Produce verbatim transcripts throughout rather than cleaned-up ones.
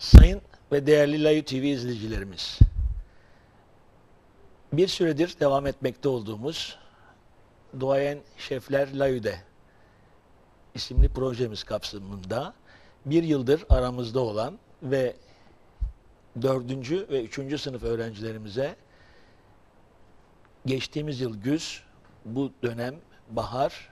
Sayın ve değerli Layu T V izleyicilerimiz, bir süredir devam etmekte olduğumuz Duayen Şefler Layu'de isimli projemiz kapsamında bir yıldır aramızda olan ve dördüncü ve üçüncü sınıf öğrencilerimize geçtiğimiz yıl güz, bu dönem bahar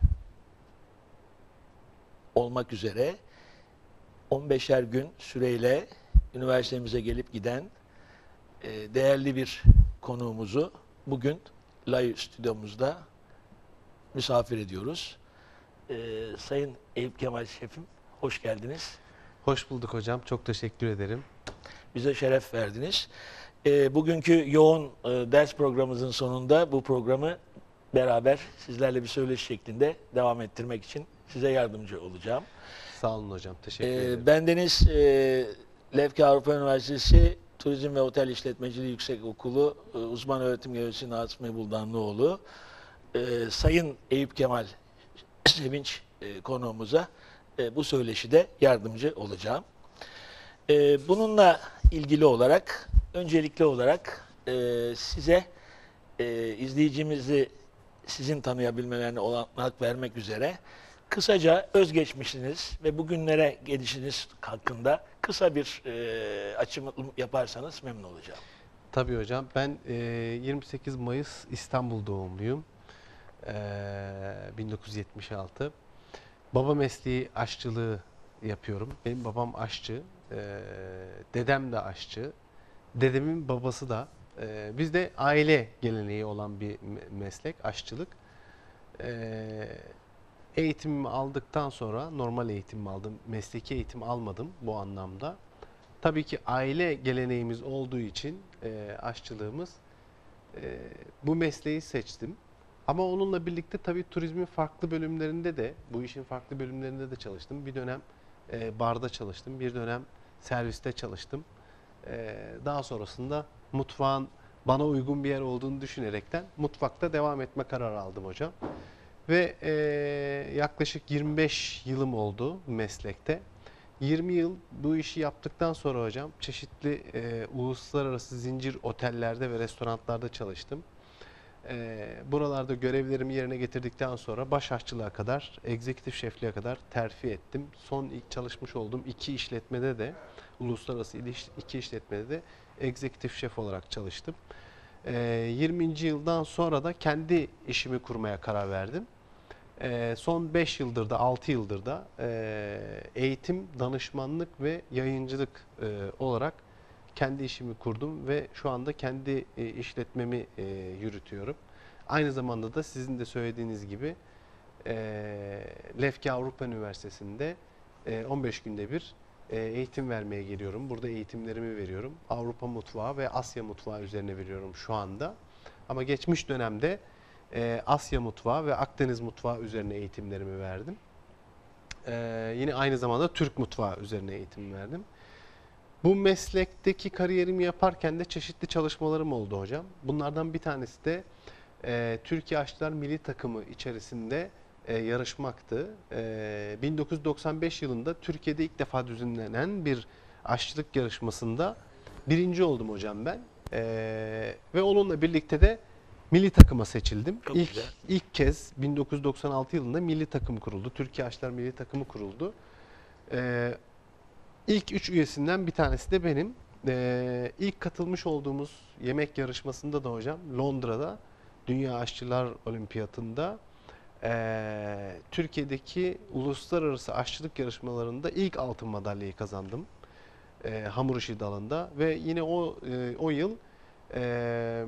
olmak üzere on beşer gün süreyle üniversitemize gelip giden e, değerli bir konuğumuzu bugün Layu stüdyomuzda misafir ediyoruz. E, Sayın Eyüp Kemal Şefim, hoş geldiniz. Hoş bulduk hocam. Çok teşekkür ederim. Bize şeref verdiniz. E, bugünkü yoğun e, ders programımızın sonunda bu programı beraber sizlerle bir söyleşi şeklinde devam ettirmek için size yardımcı olacağım. Sağ olun hocam. Teşekkür E, ederim. bendeniz e, Lefke Avrupa Üniversitesi Turizm ve Otel İşletmeciliği Yüksekokulu e, uzman öğretim görevlisi Nazmi Buldanlıoğlu, e, Sayın Eyüp Kemal Sevinç e, konuğumuza e, bu söyleşide yardımcı olacağım. E, bununla ilgili olarak öncelikli olarak e, size e, izleyicimizi sizin tanıyabilmelerine olanak vermek üzere kısaca özgeçmişiniz ve bugünlere gelişiniz hakkında kısa bir e, açım yaparsanız memnun olacağım. Tabii hocam. Ben e, yirmi sekiz Mayıs İstanbul doğumluyum. E, bin dokuz yüz yetmiş altı. Baba mesleği aşçılığı yapıyorum. Benim babam aşçı. E, dedem de aşçı. Dedemin babası da. E, bizde aile geleneği olan bir meslek aşçılık. E, Eğitimimi aldıktan sonra normal eğitimimi aldım. Mesleki eğitim almadım bu anlamda. Tabii ki aile geleneğimiz olduğu için e, aşçılığımız e, bu mesleği seçtim. Ama onunla birlikte tabii turizmin farklı bölümlerinde de, bu işin farklı bölümlerinde de çalıştım. Bir dönem e, barda çalıştım, bir dönem serviste çalıştım. E, daha sonrasında mutfağın bana uygun bir yer olduğunu düşünerekten mutfakta devam etme kararı aldım hocam. Ve e, yaklaşık yirmi beş yılım oldu meslekte. yirmi yıl bu işi yaptıktan sonra hocam çeşitli e, uluslararası zincir otellerde ve restoranlarda çalıştım. E, buralarda görevlerimi yerine getirdikten sonra baş aşçılığa kadar, egzekutif şefliğe kadar terfi ettim. Son ilk çalışmış olduğum iki işletmede de, uluslararası iki işletmede de egzekutif şef olarak çalıştım. E, yirminci yıldan sonra da kendi işimi kurmaya karar verdim. E, son beş yıldır da altı yıldır da e, eğitim, danışmanlık ve yayıncılık e, olarak kendi işimi kurdum ve şu anda kendi e, işletmemi e, yürütüyorum. Aynı zamanda da sizin de söylediğiniz gibi e, Lefke Avrupa Üniversitesi'nde e, on beş günde bir e, eğitim vermeye geliyorum. Burada eğitimlerimi veriyorum. Avrupa mutfağı ve Asya mutfağı üzerine veriyorum şu anda. Ama geçmiş dönemde e, Asya mutfağı ve Akdeniz mutfağı üzerine eğitimlerimi verdim. E, yine aynı zamanda Türk mutfağı üzerine eğitim verdim. Bu meslekteki kariyerimi yaparken de çeşitli çalışmalarım oldu hocam. Bunlardan bir tanesi de e, Türkiye Aşçılar Milli Takımı içerisinde e, yarışmaktı. E, bin dokuz yüz doksan beş yılında Türkiye'de ilk defa düzenlenen bir aşçılık yarışmasında birinci oldum hocam ben. E, ve onunla birlikte de milli takıma seçildim. Çok İlk, güzel. ilk kez bin dokuz yüz doksan altı yılında milli takım kuruldu. Türkiye Aşçılar Milli Takımı kuruldu. E, İlk üç üyesinden bir tanesi de benim. Ee, ilk katılmış olduğumuz yemek yarışmasında da hocam Londra'da Dünya Aşçılar Olimpiyatında ee, Türkiye'deki uluslararası aşçılık yarışmalarında ilk altın madalyayı kazandım. Ee, hamur işi dalında ve yine o e, o yıl e,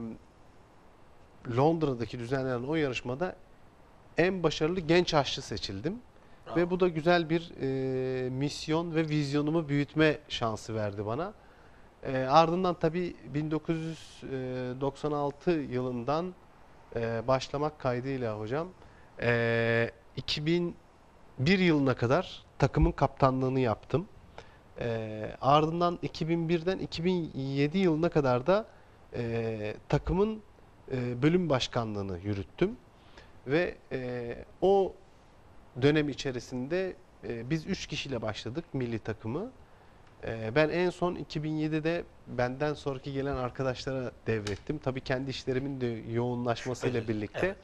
Londra'daki düzenlenen o yarışmada en başarılı genç aşçı seçildim. Bravo. Ve bu da güzel bir e, misyon ve vizyonumu büyütme şansı verdi bana. E, ardından tabii bin dokuz yüz doksan altı yılından e, başlamak kaydıyla hocam e, iki bin bir yılına kadar takımın kaptanlığını yaptım. E, ardından iki bin birden iki bin yedi yılına kadar da e, takımın e, bölüm başkanlığını yürüttüm. Ve e, o dönem içerisinde e, biz üç kişiyle başladık milli takımı. Ee, ben en son iki bin yedide benden sonraki gelen arkadaşlara devrettim. Tabii kendi işlerimin de yoğunlaşmasıyla Evet, birlikte. evet.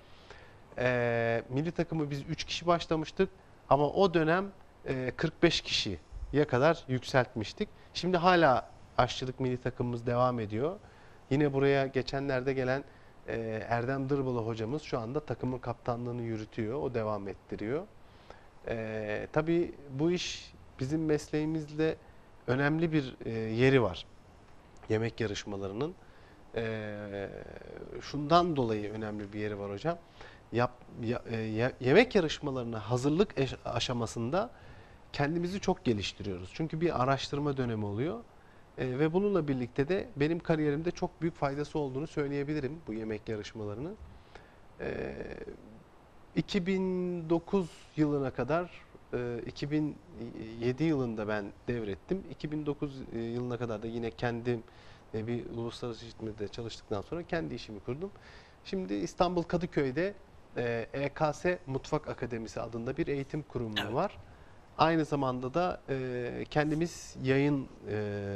Ee, milli takımı biz üç kişi başlamıştık ama o dönem e, kırk beş kişiye kadar yükseltmiştik. Şimdi hala aşçılık milli takımımız devam ediyor. Yine buraya geçenlerde gelen e, Erdem Dırbalı hocamız şu anda takımın kaptanlığını yürütüyor. O devam ettiriyor. E, tabii bu iş bizim mesleğimizle önemli bir e, yeri var. Yemek yarışmalarının. E, şundan dolayı önemli bir yeri var hocam. Yap, ya, e, ye- yemek yarışmalarına hazırlık eş- aşamasında kendimizi çok geliştiriyoruz. Çünkü bir araştırma dönemi oluyor. E, ve bununla birlikte de benim kariyerimde çok büyük faydası olduğunu söyleyebilirim bu yemek yarışmalarının. E, iki bin dokuz yılına kadar, e, iki bin yedi yılında ben devrettim. iki bin dokuz yılına kadar da yine kendim e, bir uluslararası işletmede çalıştıktan sonra kendi işimi kurdum. Şimdi İstanbul Kadıköy'de e, E K S Mutfak Akademisi adında bir eğitim kurumu Evet. var. Aynı zamanda da e, kendimiz yayın e,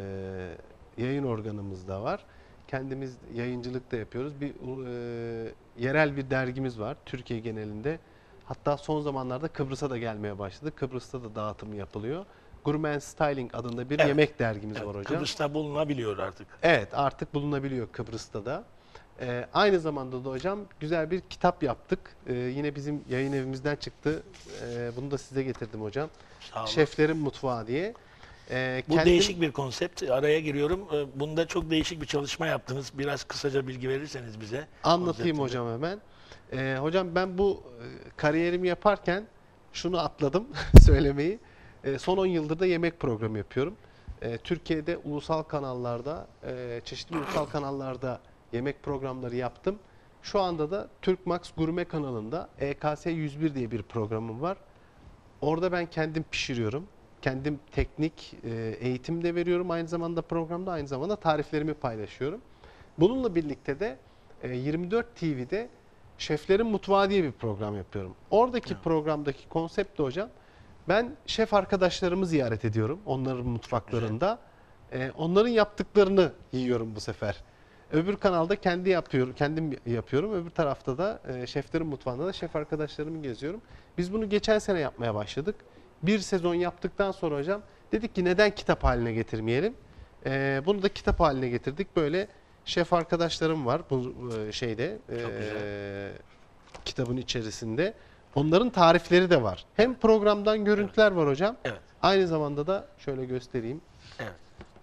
yayın organımız da var. Kendimiz yayıncılık da yapıyoruz. Bir e, yerel bir dergimiz var Türkiye genelinde. Hatta son zamanlarda Kıbrıs'a da gelmeye başladı. Kıbrıs'ta da dağıtımı yapılıyor. Gourmet Styling adında bir Evet. yemek dergimiz Evet, var hocam. Kıbrıs'ta bulunabiliyor artık. Evet, artık bulunabiliyor Kıbrıs'ta da. Ee, aynı zamanda da hocam güzel bir kitap yaptık. Ee, yine bizim yayın evimizden çıktı. Ee, bunu da size getirdim hocam. Sağ olun. Şeflerin Mutfağı diye. Ee, Bu kendim- değişik bir konsept. Araya giriyorum. Ee, Bunda çok değişik bir çalışma yaptınız. Biraz kısaca bilgi verirseniz bize. Anlatayım konseptinde. hocam hemen. Ee, hocam ben bu e, kariyerimi yaparken şunu atladım söylemeyi. Ee, son on yıldır da yemek programı yapıyorum. Ee, Türkiye'de ulusal kanallarda, e, çeşitli ulusal kanallarda yemek programları yaptım. Şu anda da Türkmax Gurme kanalında E K S yüz bir diye bir programım var. Orada ben kendim pişiriyorum. Kendim teknik e, eğitim de veriyorum aynı zamanda programda, aynı zamanda tariflerimi paylaşıyorum. Bununla birlikte de e, yirmi dört T V'de Şeflerin Mutfağı diye bir program yapıyorum. Oradaki Evet. programdaki konsept de hocam, ben şef arkadaşlarımı ziyaret ediyorum onların mutfaklarında. E, onların yaptıklarını yiyorum bu sefer. Öbür kanalda kendi yapıyorum, kendim yapıyorum. Öbür tarafta da e, Şeflerin Mutfağı'nda da şef arkadaşlarımı geziyorum. Biz bunu geçen sene yapmaya başladık. Bir sezon yaptıktan sonra hocam dedik ki neden kitap haline getirmeyelim? E, bunu da kitap haline getirdik. Böyle şef arkadaşlarım var bu e, şeyde Çok e, güzel. kitabın içerisinde. Onların tarifleri de var. Hem programdan görüntüler var hocam. Evet. Aynı zamanda da şöyle göstereyim. Evet.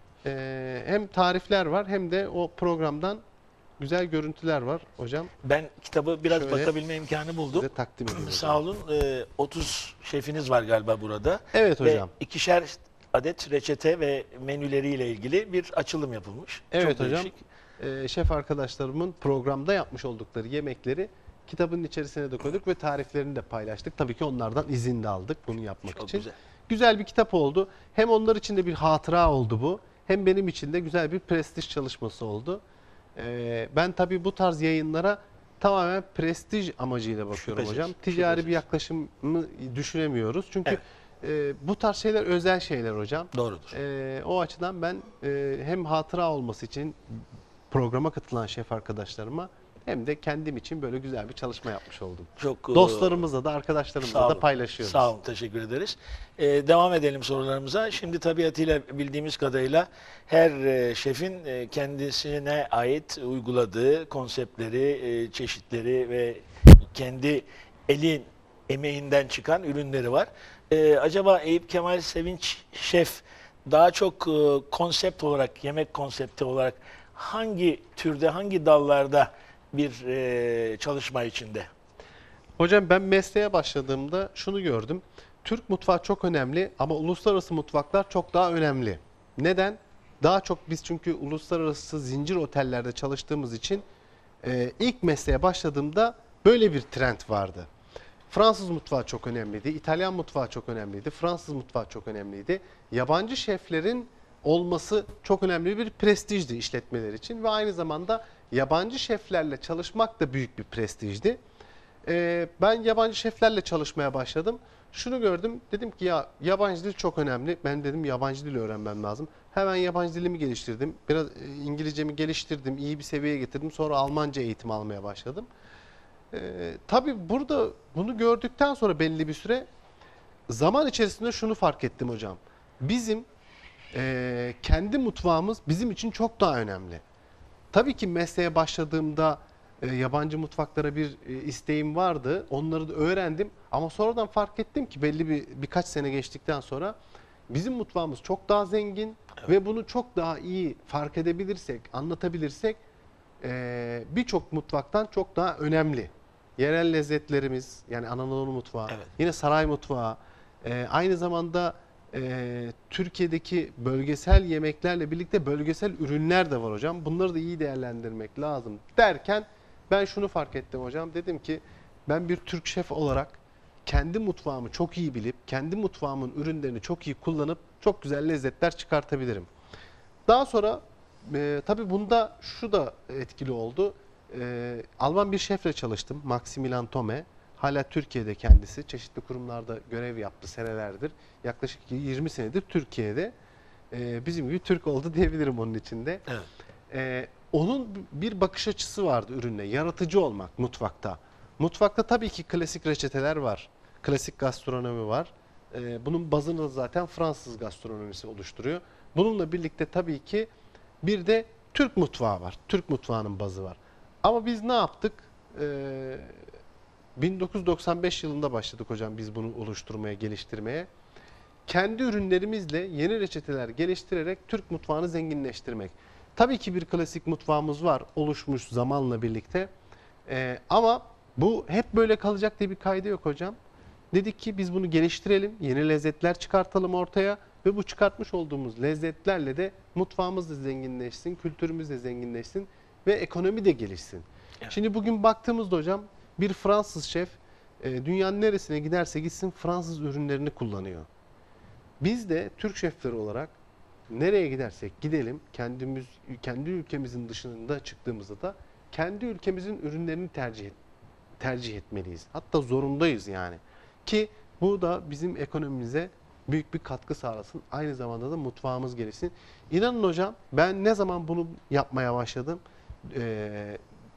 E, hem tarifler var hem de o programdan güzel görüntüler var hocam. Ben kitabı biraz Şöyle bakabilme imkanı buldum. Size takdim edeyim hocam. Sağ olun. Ee, otuz şefiniz var galiba burada. Evet Ve hocam. ikişer adet reçete ve menüleriyle ilgili bir açılım yapılmış. Evet Çok hocam. değişik. Ee, şef arkadaşlarımın programda yapmış oldukları yemekleri kitabın içerisine de koyduk ve tariflerini de paylaştık. Tabii ki onlardan izin de aldık bunu yapmak Çok için. güzel. Güzel bir kitap oldu. Hem onlar için de bir hatıra oldu bu. Hem benim için de güzel bir prestij çalışması oldu. Ee, ben tabii bu tarz yayınlara tamamen prestij amacıyla bakıyorum Şüphesiz, hocam. Ticari bir şüphesiz. yaklaşımı düşünemiyoruz. Çünkü Evet. e, bu tarz şeyler özel şeyler hocam. Doğrudur. Ee, o açıdan ben e, hem hatıra olması için programa katılan şef arkadaşlarıma hem de kendim için böyle güzel bir çalışma yapmış oldum. Çok e, Dostlarımızla da arkadaşlarımızla sağ da olun. paylaşıyoruz. Sağ olun, teşekkür ederiz. Ee, devam edelim sorularımıza. Şimdi tabiatıyla bildiğimiz kadarıyla her e, şefin e, kendisine ait uyguladığı konseptleri, e, çeşitleri ve kendi elin emeğinden çıkan ürünleri var. Ee, acaba Eyüp Kemal Sevinç Şef daha çok e, konsept olarak, yemek konsepti olarak hangi türde, hangi dallarda bir e, çalışma içinde? Hocam ben mesleğe başladığımda şunu gördüm. Türk mutfağı çok önemli ama uluslararası mutfaklar çok daha önemli. Neden? Daha çok biz çünkü uluslararası zincir otellerde çalıştığımız için e, ilk mesleğe başladığımda böyle bir trend vardı. Fransız mutfağı çok önemliydi, İtalyan mutfağı çok önemliydi, Fransız mutfağı çok önemliydi. Yabancı şeflerin olması çok önemli bir prestijdi işletmeler için ve aynı zamanda yabancı şeflerle çalışmak da büyük bir prestijdi. Ee, ben yabancı şeflerle çalışmaya başladım. Şunu gördüm. Dedim ki ya yabancı dil çok önemli. Ben dedim yabancı dil öğrenmem lazım. Hemen yabancı dilimi geliştirdim. Biraz e, İngilizcemi geliştirdim. İyi bir seviyeye getirdim. Sonra Almanca eğitim almaya başladım. Ee, tabii burada bunu gördükten sonra belli bir süre zaman içerisinde şunu fark ettim hocam. Bizim e, kendi mutfağımız bizim için çok daha önemli. Tabii ki mesleğe başladığımda e, yabancı mutfaklara bir e, isteğim vardı. Onları da öğrendim. Ama sonradan fark ettim ki belli bir birkaç sene geçtikten sonra bizim mutfağımız çok daha zengin ve bunu çok daha iyi fark edebilirsek, anlatabilirsek e, birçok mutfaktan çok daha önemli. Yerel lezzetlerimiz, yani Anadolu mutfağı, Evet. yine saray mutfağı, e, aynı zamanda e, Türkiye'deki bölgesel yemeklerle birlikte bölgesel ürünler de var hocam. Bunları da iyi değerlendirmek lazım derken ben şunu fark ettim hocam. Dedim ki ben bir Türk şef olarak kendi mutfağımı çok iyi bilip, kendi mutfağımın ürünlerini çok iyi kullanıp çok güzel lezzetler çıkartabilirim. Daha sonra e, tabii bunda şu da etkili oldu. E, Alman bir şefle çalıştım. Maximilian Thome. Hala Türkiye'de kendisi. Çeşitli kurumlarda görev yaptı senelerdir. Yaklaşık yirmi senedir Türkiye'de. E, bizim gibi Türk oldu diyebilirim onun içinde. Evet. E, onun bir bakış açısı vardı ürünle. Yaratıcı olmak mutfakta. Mutfakta tabii ki klasik reçeteler var. Klasik gastronomi var. E, bunun bazını da zaten Fransız gastronomisi oluşturuyor. Bununla birlikte tabii ki bir de Türk mutfağı var. Türk mutfağının bazı var. Ama biz ne yaptık? Ee, bin dokuz yüz doksan beş yılında başladık hocam biz bunu oluşturmaya, geliştirmeye. Kendi ürünlerimizle yeni reçeteler geliştirerek Türk mutfağını zenginleştirmek. Tabii ki bir klasik mutfağımız var, oluşmuş zamanla birlikte. Ee, ama bu hep böyle kalacak diye bir kaydı yok hocam. Dedik ki biz bunu geliştirelim, yeni lezzetler çıkartalım ortaya ve bu çıkartmış olduğumuz lezzetlerle de mutfağımız da zenginleşsin, kültürümüz de zenginleşsin ve ekonomi de gelişsin. Evet. Şimdi bugün baktığımızda hocam bir Fransız şef e, dünyanın neresine giderse gitsin Fransız ürünlerini kullanıyor. Biz de Türk şefleri olarak nereye gidersek gidelim kendimiz kendi ülkemizin dışında çıktığımızda da kendi ülkemizin ürünlerini tercih et, tercih etmeliyiz. Hatta zorundayız yani. Ki bu da bizim ekonomimize büyük bir katkı sağlasın. Aynı zamanda da mutfağımız gelişsin. İnanın hocam ben ne zaman bunu yapmaya başladım? Ee,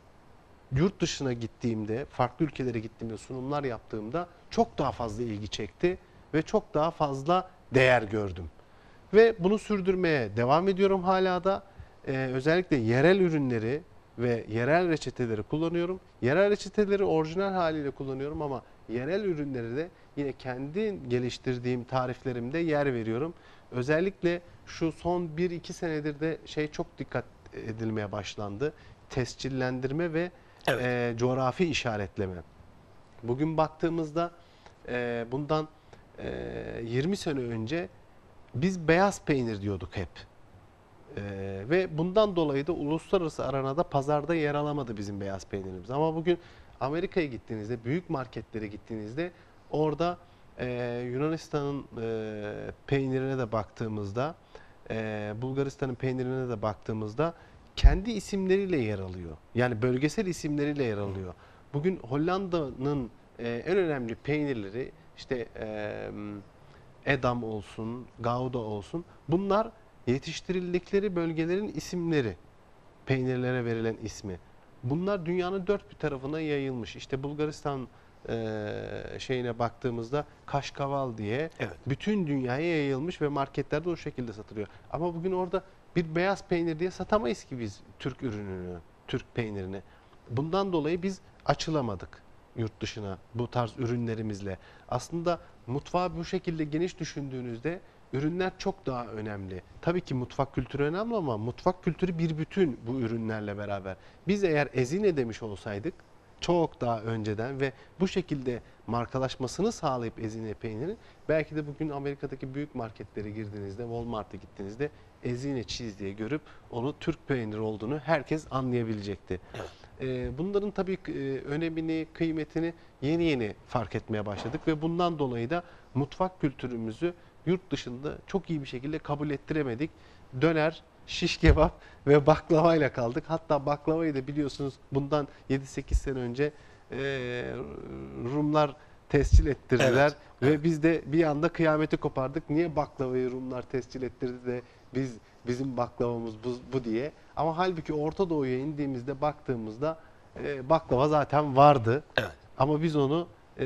yurt dışına gittiğimde, farklı ülkelere gittiğimde, sunumlar yaptığımda çok daha fazla ilgi çekti ve çok daha fazla değer gördüm. Ve bunu sürdürmeye devam ediyorum hala da. Ee, özellikle yerel ürünleri ve yerel reçeteleri kullanıyorum. Yerel reçeteleri orijinal haliyle kullanıyorum ama yerel ürünleri de yine kendi geliştirdiğim tariflerimde yer veriyorum. Özellikle şu son bir iki senedir de şey çok dikkat edilmeye başlandı. Tescillendirme ve Evet. e, coğrafi işaretleme. Bugün baktığımızda e, bundan e, yirmi sene önce biz beyaz peynir diyorduk hep. Ee, ve bundan dolayı da uluslararası arenada pazarda yer alamadı bizim beyaz peynirimiz. Ama bugün Amerika'ya gittiğinizde, büyük marketlere gittiğinizde orada e, Yunanistan'ın e, peynirine de baktığımızda, e, Bulgaristan'ın peynirine de baktığımızda kendi isimleriyle yer alıyor. Yani bölgesel isimleriyle yer alıyor. Bugün Hollanda'nın e, en önemli peynirleri işte e, Edam olsun, Gouda olsun bunlar yetiştirildikleri bölgelerin isimleri, peynirlere verilen ismi. Bunlar dünyanın dört bir tarafına yayılmış. İşte Bulgaristan e, şeyine baktığımızda Kaşkaval diye Evet. bütün dünyaya yayılmış ve marketlerde o şekilde satılıyor. Ama bugün orada bir beyaz peynir diye satamayız ki biz Türk ürününü, Türk peynirini. Bundan dolayı biz açılamadık yurt dışına bu tarz ürünlerimizle. Aslında mutfağı bu şekilde geniş düşündüğünüzde ürünler çok daha önemli. Tabii ki mutfak kültürü önemli ama mutfak kültürü bir bütün bu ürünlerle beraber. Biz eğer Ezine demiş olsaydık çok daha önceden ve bu şekilde markalaşmasını sağlayıp Ezine peynirin belki de bugün Amerika'daki büyük marketlere girdiğinizde, Walmart'a gittiğinizde Ezine cheese diye görüp onu Türk peyniri olduğunu herkes anlayabilecekti. Evet. Ee, bunların tabii e, önemini, kıymetini yeni yeni fark etmeye başladık ve bundan dolayı da mutfak kültürümüzü yurt dışında çok iyi bir şekilde kabul ettiremedik. Döner, şiş kebap ve baklavayla kaldık. Hatta baklavayı da biliyorsunuz bundan yedi sekiz sene önce e, Rumlar tescil ettirdiler Evet, ve evet. biz de bir anda kıyameti kopardık. Niye baklavayı Rumlar tescil ettirdi de biz bizim baklavamız bu, bu diye. Ama halbuki Orta Doğu'ya indiğimizde baktığımızda e, baklava zaten vardı. Evet. Ama biz onu e,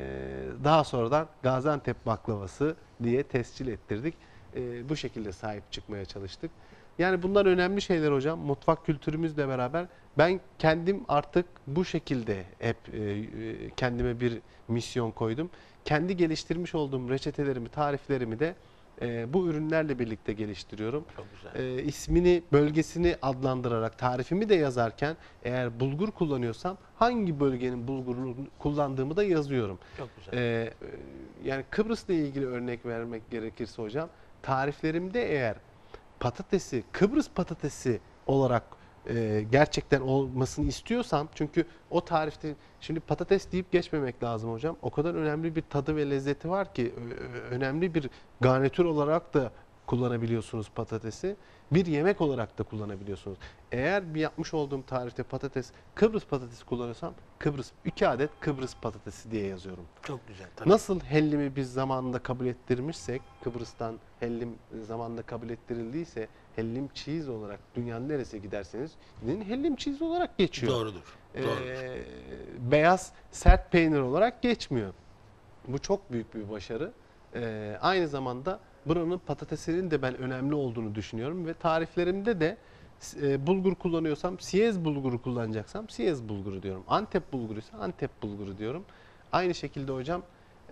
daha sonradan Gaziantep baklavası diye tescil ettirdik. E, bu şekilde sahip çıkmaya çalıştık. Yani bunlar önemli şeyler hocam. Mutfak kültürümüzle beraber ben kendim artık bu şekilde hep e, e, kendime bir misyon koydum. Kendi geliştirmiş olduğum reçetelerimi, tariflerimi de e, bu ürünlerle birlikte geliştiriyorum. Çok güzel. E, ismini, bölgesini adlandırarak tarifimi de yazarken eğer bulgur kullanıyorsam hangi bölgenin bulgurunu kullandığımı da yazıyorum. Çok güzel. E, yani Kıbrıs'la ilgili örnek vermek gerekirse hocam, tariflerimde eğer patatesi Kıbrıs patatesi olarak e, gerçekten olmasını istiyorsam, çünkü o tarifte şimdi patates deyip geçmemek lazım hocam. O kadar önemli bir tadı ve lezzeti var ki ö- önemli bir garnitür olarak da kullanabiliyorsunuz patatesi. Bir yemek olarak da kullanabiliyorsunuz. Eğer bir yapmış olduğum tarifte patates Kıbrıs patatesi kullanıyorsam Kıbrıs iki adet Kıbrıs patatesi diye yazıyorum. Çok güzel. Tabii. Nasıl hellimi biz zamanında kabul ettirmişsek, Kıbrıs'tan hellim zamanında kabul ettirildiyse, hellim cheese olarak dünyanın neresine giderseniz gidin hellim cheese olarak geçiyor. Doğrudur. Ee, Doğrudur. beyaz sert peynir olarak geçmiyor. Bu çok büyük bir başarı. Ee, aynı zamanda buranın patatesinin de ben önemli olduğunu düşünüyorum ve tariflerimde de e, bulgur kullanıyorsam, siyez bulguru kullanacaksam siyez bulguru diyorum. Antep bulguruysa Antep bulguru diyorum. Aynı şekilde hocam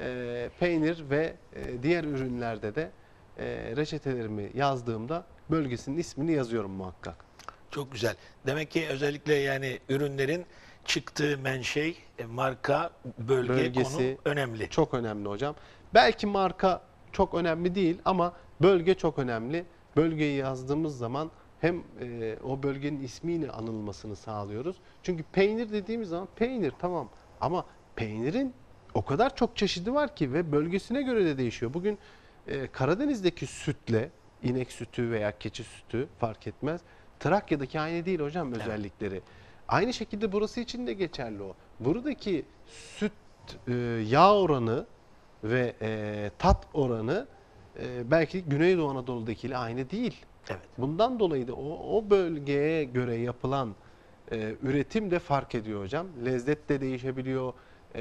e, peynir ve e, diğer ürünlerde de e, reçetelerimi yazdığımda bölgesinin ismini yazıyorum muhakkak. Çok güzel. Demek ki özellikle yani ürünlerin çıktığı menşei, e, marka, bölge, Bölgesi konum önemli. çok önemli hocam. Belki marka çok önemli değil ama bölge çok önemli. Bölgeyi yazdığımız zaman hem e, o bölgenin ismiyle anılmasını sağlıyoruz. Çünkü peynir dediğimiz zaman peynir tamam ama peynirin o kadar çok çeşidi var ki ve bölgesine göre de değişiyor. Bugün e, Karadeniz'deki sütle, inek sütü veya keçi sütü fark etmez. Trakya'daki aynı değil hocam özellikleri. Aynı şekilde burası için de geçerli o. Buradaki süt e, yağ oranı ve e, tat oranı e, belki Güneydoğu Anadolu'dakiyle aynı değil. Evet. Bundan dolayı da o, o bölgeye göre yapılan e, üretim de fark ediyor hocam. Lezzet de değişebiliyor,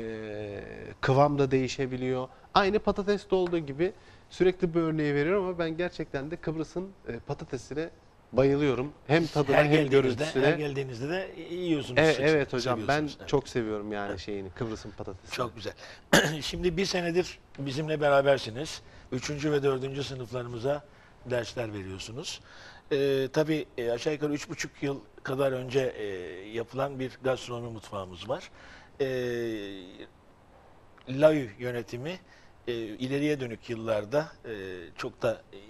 e, kıvam da değişebiliyor. Aynı patateste olduğu gibi sürekli bu örneği veriyorum ama ben gerçekten de Kıbrıs'ın e, patatesine bayılıyorum. Hem tadına Her hem geldiğinizde, görüntüsüne. her geldiğinizde de yiyorsunuz. Evet, sık- evet hocam ben seviyorsunuz. Evet. çok seviyorum yani şeyini Kıbrıs'ın patatesini. Çok güzel. Şimdi bir senedir bizimle berabersiniz. Üçüncü ve dördüncü sınıflarımıza dersler veriyorsunuz. Ee, tabii e, aşağı yukarı üç buçuk yıl kadar önce e, yapılan bir gastronomi mutfağımız var. Ee, LAÜ yönetimi e, ileriye dönük yıllarda e, çok da e,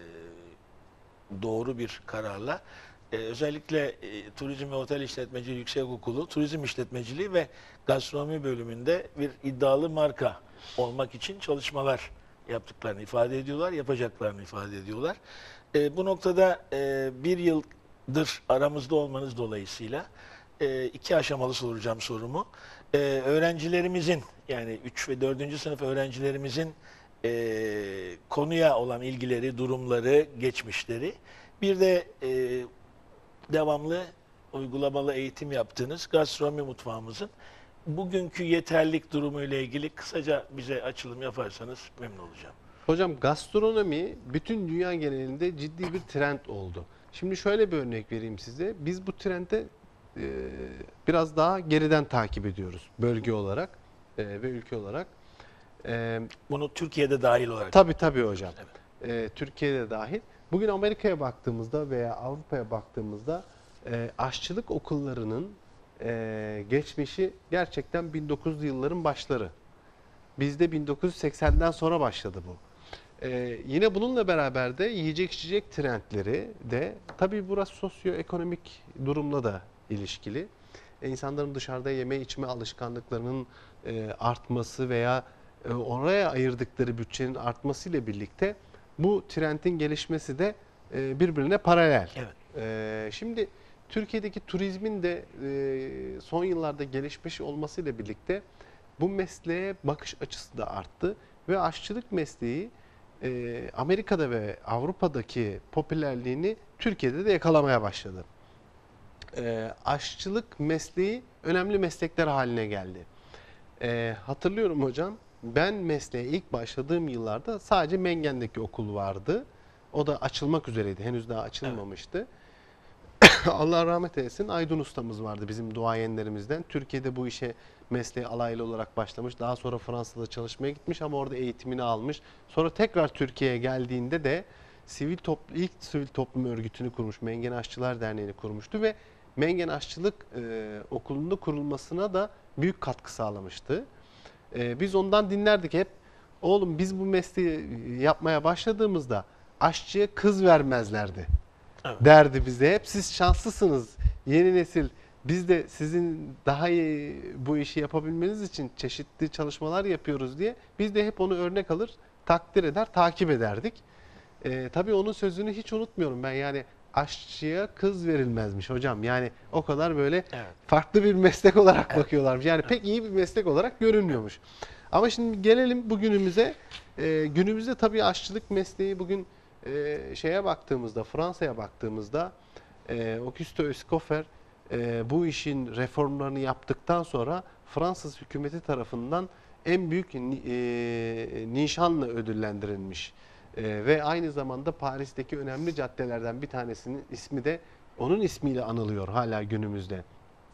doğru bir kararla e, özellikle e, Turizm ve Otel İşletmeciliği Yüksekokulu Turizm İşletmeciliği ve Gastronomi bölümünde bir iddialı marka olmak için çalışmalar yaptıklarını ifade ediyorlar, yapacaklarını ifade ediyorlar. E, bu noktada e, bir yıldır aramızda olmanız dolayısıyla e, iki aşamalı soracağım sorumu. E, öğrencilerimizin yani üç ve dördüncü sınıf öğrencilerimizin e, konuya olan ilgileri, durumları, geçmişleri. Bir de e, devamlı uygulamalı eğitim yaptığınız gastronomi mutfağımızın bugünkü yeterlilik durumu ile ilgili kısaca bize açılım yaparsanız memnun olacağım. Hocam gastronomi bütün dünya genelinde ciddi bir trend oldu. Şimdi şöyle bir örnek vereyim size. Biz bu trende e, biraz daha geriden takip ediyoruz bölge olarak e, ve ülke olarak. E, Bunu Türkiye'de dahil olarak. tabii tabii hocam. Evet. E, Türkiye'de dahil. Bugün Amerika'ya baktığımızda veya Avrupa'ya baktığımızda e, aşçılık okullarının e, geçmişi gerçekten bin dokuz yüzlü yılların başları. Bizde bin dokuz yüz seksenden sonra başladı bu. Ee, yine bununla beraber de yiyecek içecek trendleri de tabii burası sosyoekonomik durumla da ilişkili. E, insanların dışarıda yeme içme alışkanlıklarının e, artması veya e, oraya ayırdıkları bütçenin artmasıyla birlikte bu trendin gelişmesi de e, birbirine paralel. Evet. E, şimdi Türkiye'deki turizmin de e, son yıllarda gelişmiş olmasıyla birlikte bu mesleğe bakış açısı da arttı ve aşçılık mesleği e, Amerika'da ve Avrupa'daki popülerliğini Türkiye'de de yakalamaya başladı. E, aşçılık mesleği önemli meslekler haline geldi. E, hatırlıyorum hocam, ben mesleğe ilk başladığım yıllarda sadece Mengen'deki okul vardı. O da açılmak üzereydi. Henüz daha açılmamıştı. Allah rahmet eylesin, Aydın ustamız vardı bizim duayenlerimizden. Türkiye'de bu işe mesleğe alaylı olarak başlamış. Daha sonra Fransa'da çalışmaya gitmiş ama orada eğitimini almış. Sonra tekrar Türkiye'ye geldiğinde de sivil toplu, ilk sivil toplum örgütünü kurmuş. Mengen Aşçılar Derneği'ni kurmuştu ve Mengen Aşçılık e, okulunda kurulmasına da büyük katkı sağlamıştı. E, biz ondan dinlerdik hep. Oğlum, biz bu mesleği yapmaya başladığımızda aşçıya kız vermezlerdi. Evet. Derdi bize. Hep siz şanslısınız. Yeni nesil. Biz de sizin daha iyi bu işi yapabilmeniz için çeşitli çalışmalar yapıyoruz diye. Biz de hep onu örnek alır, takdir eder, takip ederdik. Ee, tabii onun sözünü hiç unutmuyorum ben. Yani aşçıya kız verilmezmiş hocam. Yani o kadar böyle Evet. farklı bir meslek olarak Evet. bakıyorlarmış. Yani pek iyi bir meslek olarak görünmüyormuş. Ama şimdi gelelim bugünümüze. Ee, günümüzde tabii aşçılık mesleği bugün e, şeye baktığımızda, Fransa'ya baktığımızda e, Auguste Escoffier e, bu işin reformlarını yaptıktan sonra Fransız hükümeti tarafından en büyük ni- e, nişanla ödüllendirilmiş. E, ve aynı zamanda Paris'teki önemli caddelerden bir tanesinin ismi de onun ismiyle anılıyor hala günümüzde.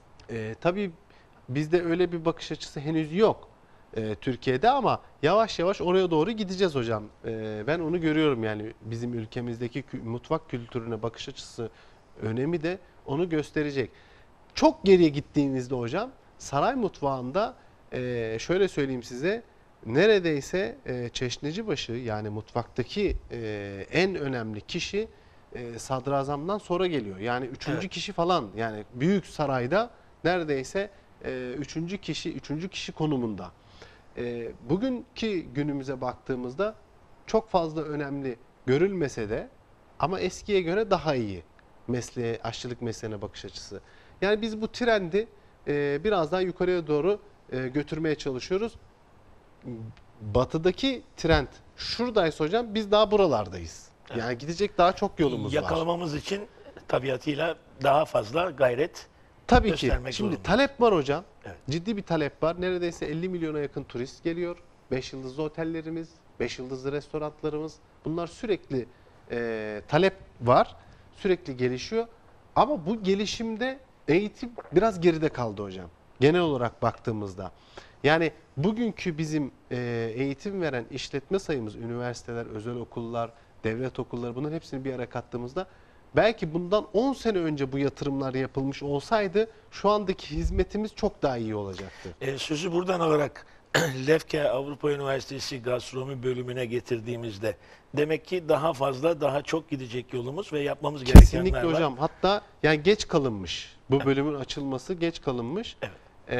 E, tabii bizde öyle bir bakış açısı henüz yok e, Türkiye'de ama yavaş yavaş oraya doğru gideceğiz hocam. E, ben onu görüyorum, yani bizim ülkemizdeki kü- mutfak kültürüne bakış açısı önemi de onu gösterecek. Çok geriye gittiğimizde hocam, saray mutfağında e, şöyle söyleyeyim size, neredeyse e, çeşnecibaşı, yani mutfaktaki e, en önemli kişi e, sadrazamdan sonra geliyor. Yani üçüncü Evet. kişi falan, yani büyük sarayda neredeyse e, üçüncü kişi üçüncü kişi konumunda. E, bugünkü günümüze baktığımızda çok fazla önemli görülmese de ama eskiye göre daha iyi mesleğe, aşçılık mesleğine bakış açısı. Yani biz bu trendi e, biraz daha yukarıya doğru e, götürmeye çalışıyoruz. Batıdaki trend şuradaysa hocam, biz daha buralardayız. Evet. Yani gidecek daha çok yolumuz var. Yakalamamız için tabiatıyla daha fazla gayret Tabii ki. göstermek Şimdi zorundayız. talep var hocam. Evet. Ciddi bir talep var. Neredeyse elli milyona yakın turist geliyor. beş yıldızlı otellerimiz, beş yıldızlı restoranlarımız. Bunlar sürekli e, talep var. Sürekli gelişiyor. Ama bu gelişimde eğitim biraz geride kaldı hocam. Genel olarak baktığımızda. Yani bugünkü bizim e, eğitim veren işletme sayımız, üniversiteler, özel okullar, devlet okulları, bunların hepsini bir araya kattığımızda belki bundan on sene önce bu yatırımlar yapılmış olsaydı şu andaki hizmetimiz çok daha iyi olacaktı. E, sözü buradan alarak Lefke Avrupa Üniversitesi Gastronomi bölümüne getirdiğimizde demek ki daha fazla, daha çok gidecek yolumuz ve yapmamız gerekenler Kesinlikle var. hocam. Hatta yani geç kalınmış. Bu bölümün açılması geç kalınmış. Evet.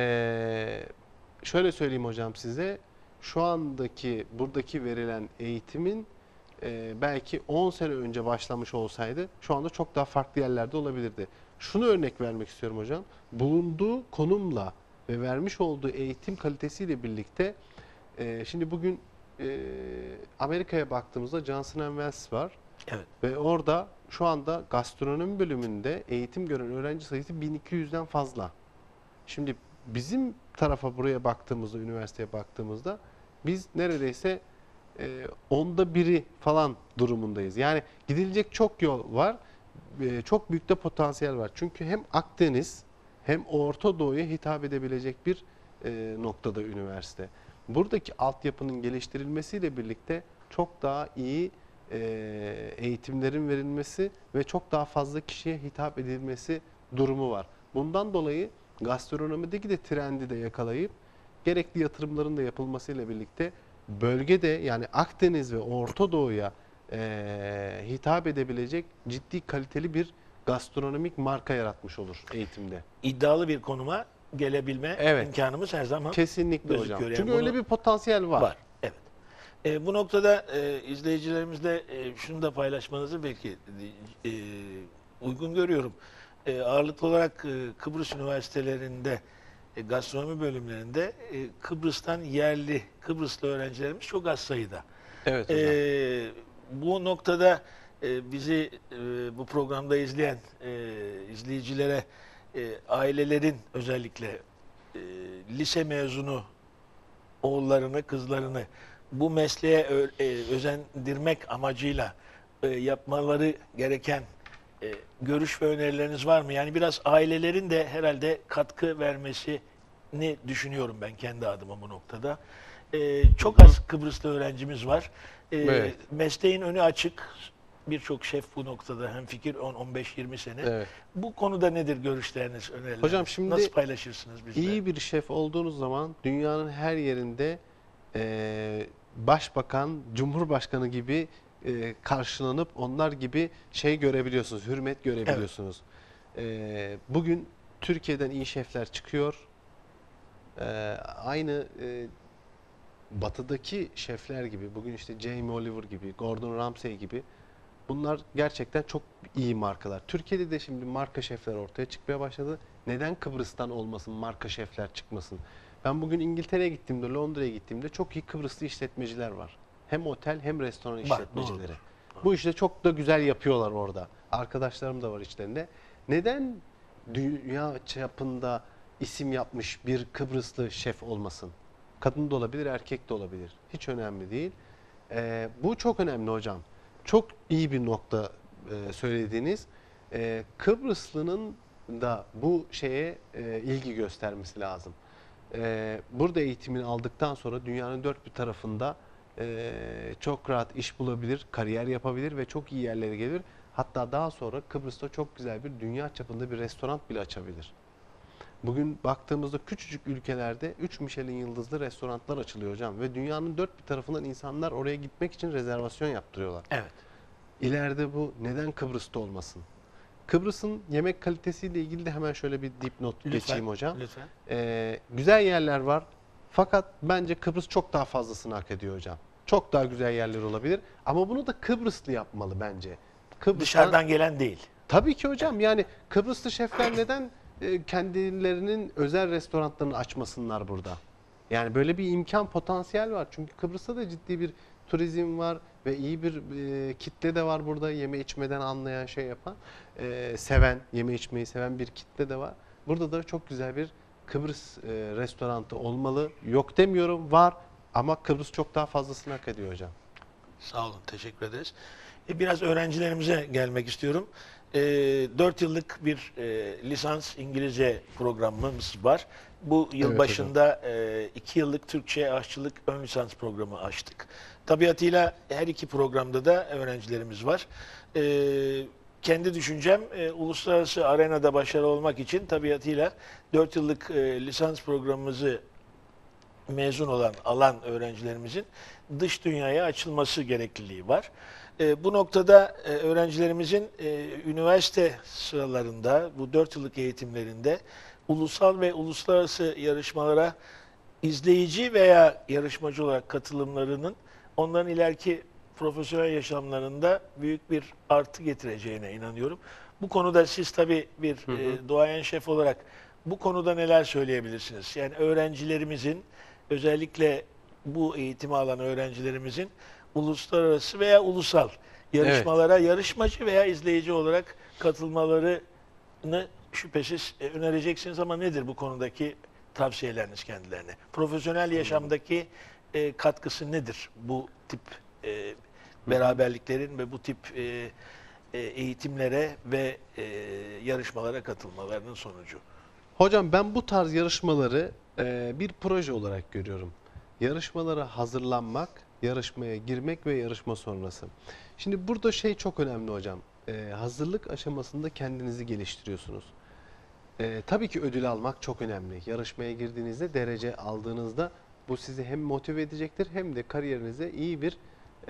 Ee, şöyle söyleyeyim hocam size. Şu andaki buradaki verilen eğitimin e, belki on sene önce başlamış olsaydı şu anda çok daha farklı yerlerde olabilirdi. Şunu örnek vermek istiyorum hocam. Bulunduğu konumla ve vermiş olduğu eğitim kalitesiyle birlikte e, şimdi bugün e, Amerika'ya baktığımızda Johnson and Wales var. Evet. Ve orada şu anda gastronomi bölümünde eğitim gören öğrenci sayısı bin iki yüzden fazla. Şimdi bizim tarafa, buraya baktığımızda, üniversiteye baktığımızda biz neredeyse e, onda biri falan durumundayız. Yani gidilecek çok yol var. E, çok büyük de potansiyel var. Çünkü hem Akdeniz hem Orta Doğu'ya hitap edebilecek bir e, noktada üniversite. Buradaki altyapının geliştirilmesiyle birlikte çok daha iyi e, eğitimlerin verilmesi ve çok daha fazla kişiye hitap edilmesi durumu var. Bundan dolayı gastronomideki de trendi de yakalayıp gerekli yatırımların da yapılmasıyla birlikte bölgede, yani Akdeniz ve Orta Doğu'ya e, hitap edebilecek ciddi kaliteli bir gastronomik marka yaratmış olur eğitimde. İddialı bir konuma gelebilme Evet. imkanımız her zaman Kesinlikle gözüküyor. hocam. Yani Çünkü bunu- öyle bir potansiyel var. var. Evet. E, bu noktada e, izleyicilerimizle e, şunu da paylaşmanızı belki e, uygun görüyorum. E, ağırlıklı olarak e, Kıbrıs üniversitelerinde e, gastronomi bölümlerinde e, Kıbrıs'tan yerli Kıbrıslı öğrencilerimiz çok az sayıda. Evet hocam. E, bu noktada e, bizi e, bu programda izleyen e, izleyicilere e, ailelerin özellikle e, lise mezunu oğullarını, kızlarını bu mesleğe ö- e, özendirmek amacıyla e, yapmaları gereken e, görüş ve önerileriniz var mı? Yani biraz ailelerin de herhalde katkı vermesini düşünüyorum ben kendi adıma bu noktada. E, çok az Kıbrıslı öğrencimiz var. E, Evet. Mesleğin önü açık. Birçok şef bu noktada hemfikir on on beş yirmi sene. Evet. Bu konuda nedir görüşleriniz, önerileriniz? Hocam şimdi Nasıl paylaşırsınız bizle? İyi bir şef olduğunuz zaman dünyanın her yerinde e, başbakan, cumhurbaşkanı gibi e, karşılanıp onlar gibi şey görebiliyorsunuz, hürmet görebiliyorsunuz. E, bugün Türkiye'den iyi şefler çıkıyor. E, aynı e, batıdaki şefler gibi, bugün işte Jamie Oliver gibi, Gordon Ramsay gibi bunlar gerçekten çok iyi markalar. Türkiye'de de şimdi marka şefler ortaya çıkmaya başladı. Neden Kıbrıs'tan olmasın, marka şefler çıkmasın? Ben bugün İngiltere'ye gittiğimde, Londra'ya gittiğimde çok iyi Kıbrıslı işletmeciler var. Hem otel hem restoran Var, işletmecileri. doğrudur. Bu işte çok da güzel yapıyorlar orada. Arkadaşlarım da var içlerinde. Neden dünya çapında isim yapmış bir Kıbrıslı şef olmasın? Kadın da olabilir, erkek de olabilir. Hiç önemli değil. Ee, bu çok önemli hocam. Çok iyi bir nokta e, söylediğiniz. E, Kıbrıslı'nın da bu şeye e, ilgi göstermesi lazım. E, burada eğitimini aldıktan sonra dünyanın dört bir tarafında e, çok rahat iş bulabilir, kariyer yapabilir ve çok iyi yerlere gelir. Hatta daha sonra Kıbrıs'ta çok güzel bir dünya çapında bir restoran bile açabilir. Bugün baktığımızda küçücük ülkelerde üç Michelin yıldızlı restoranlar açılıyor hocam ve dünyanın dört bir tarafından insanlar oraya gitmek için rezervasyon yaptırıyorlar. Evet. İleride bu neden Kıbrıs'ta olmasın? Kıbrıs'ın yemek kalitesiyle ilgili de hemen şöyle bir dipnot Lütfen, geçeyim hocam. Lütfen. Ee, güzel yerler var fakat bence Kıbrıs çok daha fazlasını hak ediyor hocam. Çok daha güzel yerler olabilir ama bunu da Kıbrıslı yapmalı bence. Kıbrıs'tan, Dışarıdan gelen değil. tabii ki hocam, yani Kıbrıslı şefler neden e, kendilerinin özel restoranlarını açmasınlar burada? Yani böyle bir imkan, potansiyel var. Çünkü Kıbrıs'ta da ciddi bir turizm var ve iyi bir e, kitle de var burada, yeme içmeden anlayan, şey yapan, e, seven, yeme içmeyi seven bir kitle de var. Burada da çok güzel bir Kıbrıs e, restoranı olmalı. Yok demiyorum, var ama Kıbrıs çok daha fazlasını hak ediyor hocam. Sağ olun, teşekkür ederiz. E, biraz öğrencilerimize gelmek istiyorum. E, dört yıllık bir e, lisans İngilizce programımız var. Bu yıl Evet başında e, iki yıllık Türkçe aşçılık ön lisans programı açtık. Tabiatıyla her iki programda da öğrencilerimiz var. E, kendi düşüncem e, uluslararası arenada başarılı olmak için tabiatıyla dört yıllık e, lisans programımızı mezun olan alan öğrencilerimizin dış dünyaya açılması gerekliliği var. E, bu noktada e, öğrencilerimizin e, üniversite sıralarında, bu dört yıllık eğitimlerinde ulusal ve uluslararası yarışmalara izleyici veya yarışmacı olarak katılımlarının onların ileriki profesyonel yaşamlarında büyük bir artı getireceğine inanıyorum. Bu konuda siz tabii bir Hı hı. e, duayen şef olarak bu konuda neler söyleyebilirsiniz? Yani öğrencilerimizin, özellikle bu eğitimi alan öğrencilerimizin uluslararası veya ulusal yarışmalara yarışmacı veya izleyici olarak katılmalarını şüphesiz e, önereceksiniz ama nedir bu konudaki tavsiyeleriniz kendilerine? Profesyonel yaşamdaki e, katkısı nedir bu tip e, beraberliklerin ve bu tip e, e, eğitimlere ve e, yarışmalara katılmalarının sonucu? Hocam ben bu tarz yarışmaları e, bir proje olarak görüyorum. Yarışmalara hazırlanmak, yarışmaya girmek ve yarışma sonrası. Şimdi burada şey çok önemli hocam. E, hazırlık aşamasında kendinizi geliştiriyorsunuz. E, tabii ki ödül almak çok önemli. Yarışmaya girdiğinizde, derece aldığınızda bu sizi hem motive edecektir hem de kariyerinize iyi bir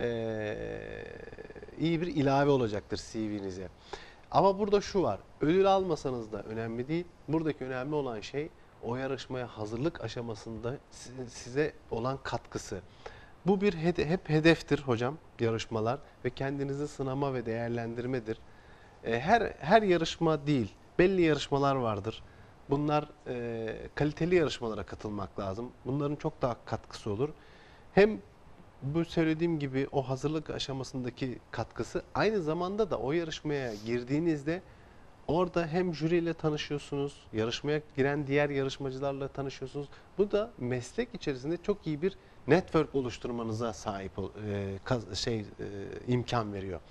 e, iyi bir ilave olacaktır C V'nize. Ama burada şu var, ödül almasanız da önemli değil. Buradaki önemli olan şey o yarışmaya hazırlık aşamasında size olan katkısı. Bu bir hede hep hedeftir hocam, yarışmalar ve kendinizi sınama ve değerlendirmedir. Her her yarışma değil, belli yarışmalar vardır. Bunlar e, kaliteli yarışmalara katılmak lazım. Bunların çok daha katkısı olur. Hem bu söylediğim gibi o hazırlık aşamasındaki katkısı, aynı zamanda da o yarışmaya girdiğinizde orada hem jüriyle tanışıyorsunuz, yarışmaya giren diğer yarışmacılarla tanışıyorsunuz. Bu da meslek içerisinde çok iyi bir network oluşturmanıza sahip ol- e, kaz- şey e, imkan veriyor.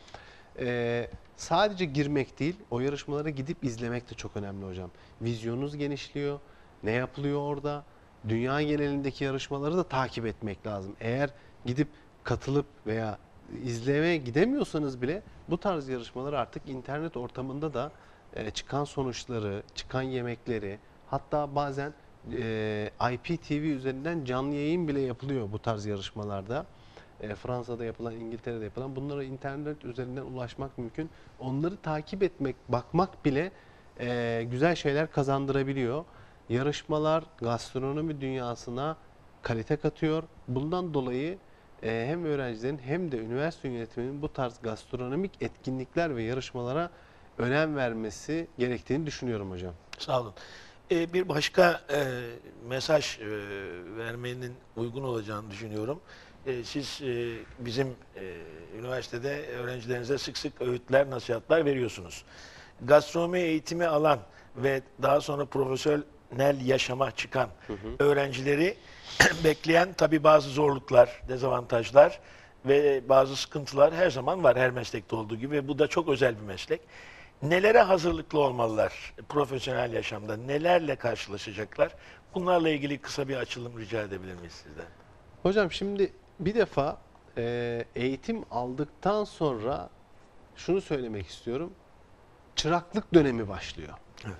E, sadece girmek değil, o yarışmalara gidip izlemek de çok önemli hocam. Vizyonunuz genişliyor. Ne yapılıyor orada? Dünya genelindeki yarışmaları da takip etmek lazım. Eğer gidip katılıp veya izlemeye gidemiyorsanız bile bu tarz yarışmalar artık internet ortamında da e, çıkan sonuçları, çıkan yemekleri, hatta bazen e, I P T V üzerinden canlı yayın bile yapılıyor bu tarz yarışmalarda. E, Fransa'da yapılan, İngiltere'de yapılan, bunlara internet üzerinden ulaşmak mümkün. Onları takip etmek, bakmak bile e, güzel şeyler kazandırabiliyor. Yarışmalar gastronomi dünyasına kalite katıyor. Bundan dolayı e, hem öğrencilerin hem de üniversite yönetiminin bu tarz gastronomik etkinlikler ve yarışmalara önem vermesi gerektiğini düşünüyorum hocam. Sağ olun. Ee, bir başka e, mesaj e, vermenin uygun olacağını düşünüyorum. E, siz e, bizim e, üniversitede öğrencilerinize sık sık öğütler, nasihatler veriyorsunuz. Gastronomi eğitimi alan ve daha sonra profesyonel yaşama çıkan öğrencileri bekleyen tabii bazı zorluklar, dezavantajlar ve bazı sıkıntılar her zaman var, her meslekte olduğu gibi. Ve bu da çok özel bir meslek. Nelere hazırlıklı olmalılar profesyonel yaşamda? Nelerle karşılaşacaklar? Bunlarla ilgili kısa bir açılım rica edebilir miyiz sizden? Hocam şimdi bir defa e, eğitim aldıktan sonra şunu söylemek istiyorum. Çıraklık dönemi başlıyor. Evet.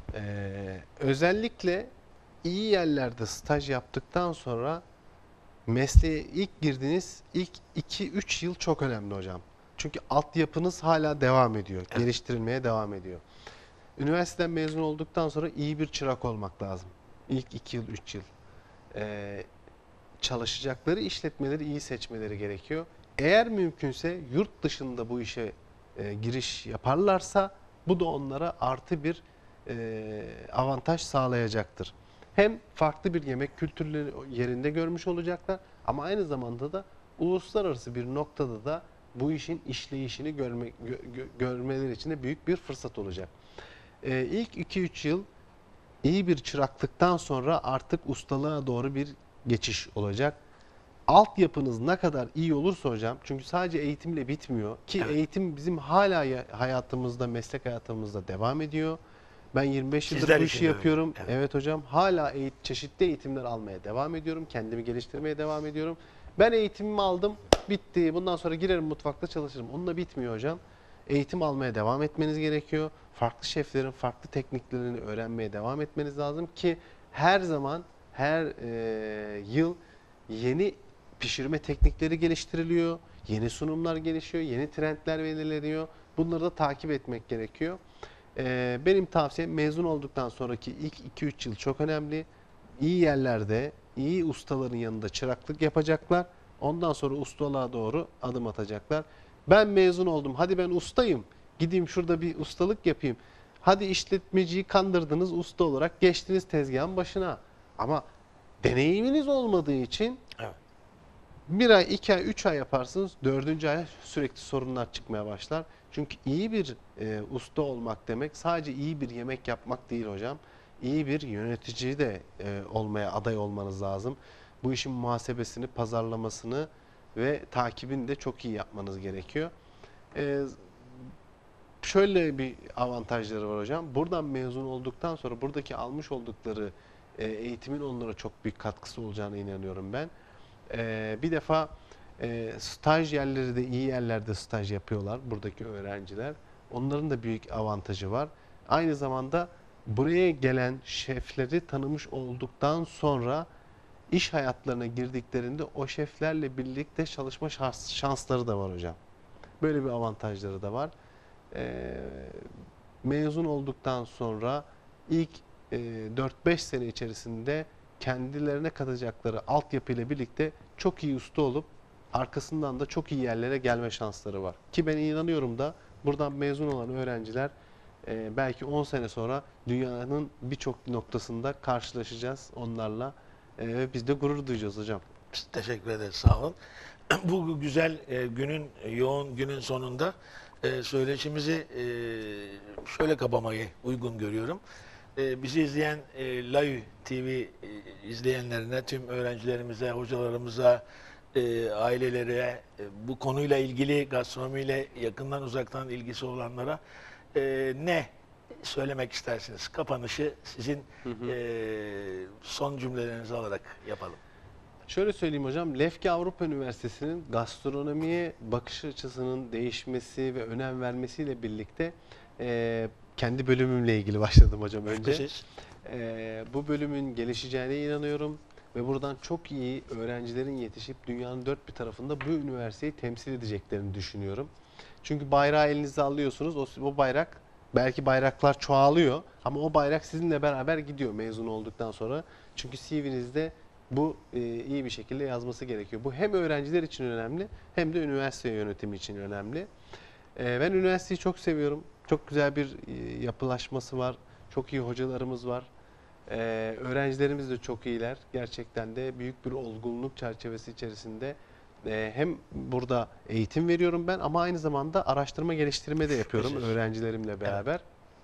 E, özellikle iyi yerlerde staj yaptıktan sonra mesleğe ilk girdiğiniz ilk iki üç yıl çok önemli hocam. Çünkü altyapınız hala devam ediyor. Evet. Geliştirilmeye devam ediyor. Üniversiteden mezun olduktan sonra iyi bir çırak olmak lazım. İlk iki yıl, üç yıl. Ee, çalışacakları işletmeleri iyi seçmeleri gerekiyor. Eğer mümkünse yurt dışında bu işe e, giriş yaparlarsa bu da onlara artı bir e, avantaj sağlayacaktır. Hem farklı bir yemek kültürleri yerinde görmüş olacaklar ama aynı zamanda da uluslararası bir noktada da bu işin işleyişini görme, gö, gö, görmeleri için de büyük bir fırsat olacak. E, ilk iki üç yıl iyi bir çıraklıktan sonra artık ustalığa doğru bir geçiş olacak. Altyapınız ne kadar iyi olursa hocam, çünkü sadece eğitimle bitmiyor ki Evet. eğitim bizim hala ya- hayatımızda, meslek hayatımızda devam ediyor. Ben yirmi beş yıldır Sizler bu için işi de öyle. yapıyorum. Evet. Evet hocam, hala eğit çeşitli eğitimler almaya devam ediyorum. Kendimi geliştirmeye devam ediyorum. Ben eğitimimi aldım, bitti. Bundan sonra girerim mutfakta çalışırım. Onunla bitmiyor hocam. Eğitim almaya devam etmeniz gerekiyor. Farklı şeflerin farklı tekniklerini öğrenmeye devam etmeniz lazım ki her zaman, her e, yıl yeni pişirme teknikleri geliştiriliyor. Yeni sunumlar gelişiyor, yeni trendler belirleniyor. Bunları da takip etmek gerekiyor. Ee, benim tavsiyem, mezun olduktan sonraki ilk iki üç yıl çok önemli. İyi yerlerde, iyi ustaların yanında çıraklık yapacaklar. Ondan sonra ustalığa doğru adım atacaklar. Ben mezun oldum, hadi ben ustayım. Gideyim şurada bir ustalık yapayım. Hadi işletmeciyi kandırdınız, usta olarak geçtiniz tezgahın başına. Ama deneyiminiz olmadığı için Evet. bir ay, iki ay, üç ay yaparsınız. Dördüncü ay sürekli sorunlar çıkmaya başlar. Çünkü iyi bir e, usta olmak demek sadece iyi bir yemek yapmak değil hocam. İyi bir yönetici de e, olmaya aday olmanız lazım. Bu işin muhasebesini, pazarlamasını ve takibini de çok iyi yapmanız gerekiyor. E, şöyle bir avantajları var hocam. Buradan mezun olduktan sonra buradaki almış oldukları e, eğitimin onlara çok büyük katkısı olacağına inanıyorum ben. Ee, bir defa e, staj yerleri de iyi yerlerde staj yapıyorlar buradaki öğrenciler. Onların da büyük avantajı var. Aynı zamanda buraya gelen şefleri tanımış olduktan sonra iş hayatlarına girdiklerinde o şeflerle birlikte çalışma şans- şansları da var hocam. Böyle bir avantajları da var. Ee, mezun olduktan sonra ilk e, dört beş sene içerisinde kendilerine katacakları altyapıyla birlikte çok iyi usta olup arkasından da çok iyi yerlere gelme şansları var. Ki ben inanıyorum da buradan mezun olan öğrenciler e, belki on sene sonra dünyanın birçok noktasında karşılaşacağız onlarla e, ve biz de gurur duyacağız hocam. Teşekkür ederiz, sağ olun. Bu güzel e, günün, yoğun günün sonunda e, söyleşimizi e, şöyle kapamayı uygun görüyorum. E, bizi izleyen e, Layu T V e, izleyenlerine, tüm öğrencilerimize, hocalarımıza, e, ailelere, e, bu konuyla ilgili, gastronomiyle yakından uzaktan ilgisi olanlara e, ne söylemek istersiniz? Kapanışı sizin e, son cümlelerinizi alarak yapalım. Şöyle söyleyeyim hocam, Lefke Avrupa Üniversitesi'nin gastronomiye bakış açısının değişmesi ve önem vermesiyle birlikte e, kendi bölümümle ilgili başladım hocam önce. Siz? E, bu bölümün gelişeceğine inanıyorum ve buradan çok iyi öğrencilerin yetişip dünyanın dört bir tarafında bu üniversiteyi temsil edeceklerini düşünüyorum. Çünkü bayrağı elinize alıyorsunuz, o, o bayrak, belki bayraklar çoğalıyor ama o bayrak sizinle beraber gidiyor mezun olduktan sonra. Çünkü C V'nizde bu e, iyi bir şekilde yazması gerekiyor. Bu hem öğrenciler için önemli hem de üniversite yönetimi için önemli. E, ben üniversiteyi çok seviyorum. Çok güzel bir e, yapılaşması var. Çok iyi hocalarımız var. E, öğrencilerimiz de çok iyiler. Gerçekten de büyük bir olgunluk çerçevesi içerisinde e, hem burada eğitim veriyorum ben ama aynı zamanda araştırma geliştirme de yapıyorum Şüphesiz. öğrencilerimle beraber.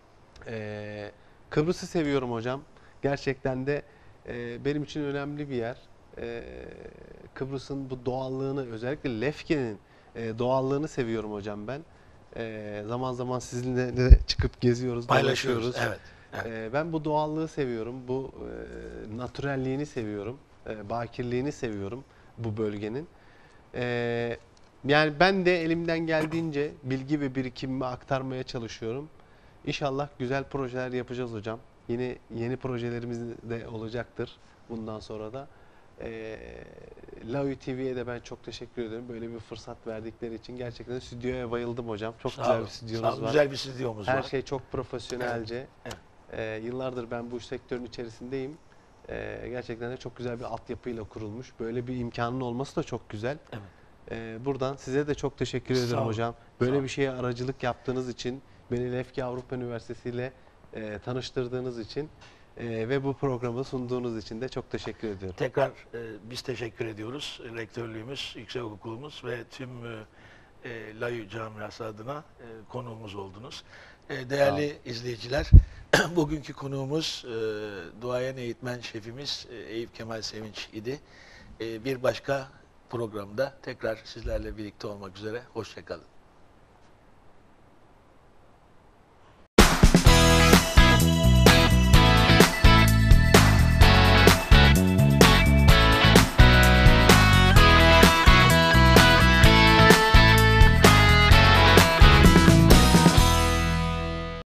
E, Kıbrıs'ı seviyorum hocam. Gerçekten de e, benim için önemli bir yer. E, Kıbrıs'ın bu doğallığını, özellikle Lefke'nin e, doğallığını seviyorum hocam ben. E, zaman zaman sizinle de çıkıp geziyoruz, Paylaşıyoruz. dolaşıyoruz. Evet. evet. E, ben bu doğallığı seviyorum, bu e, natürelliğini seviyorum, e, bakirliğini seviyorum bu bölgenin. E, Yani ben de elimden geldiğince bilgi ve birikimimi aktarmaya çalışıyorum. İnşallah güzel projeler yapacağız hocam. Yeni yeni projelerimiz de olacaktır bundan sonra da. Ee, Layu T V'ye de ben çok teşekkür ederim. Böyle bir fırsat verdikleri için gerçekten stüdyoya bayıldım hocam. Çok Sağ güzel olun. bir stüdyonuz Sağ olun. var. Güzel bir stüdyomuz Her var. şey çok profesyonelce. Evet. Ee, yıllardır ben bu sektörün içerisindeyim. Ee, gerçekten de çok güzel bir altyapıyla kurulmuş. Böyle bir imkanın olması da çok güzel. Evet. Ee, buradan size de çok teşekkür Sağ ederim olun. hocam. Sağ Böyle olun. bir şeye aracılık yaptığınız için, beni Lefke Avrupa Üniversitesi ile e, tanıştırdığınız için e, ve bu programı sunduğunuz için de çok teşekkür ediyorum. Tekrar e, biz teşekkür ediyoruz. Rektörlüğümüz, yüksekokulumuz ve tüm e, e, Layu camiası adına e, konuğumuz oldunuz. E, değerli izleyiciler, bugünkü konuğumuz e, duayen eğitmen şefimiz e, Eyüp Kemal Sevinç idi. E, bir başka programda tekrar sizlerle birlikte olmak üzere. Hoşça kalın.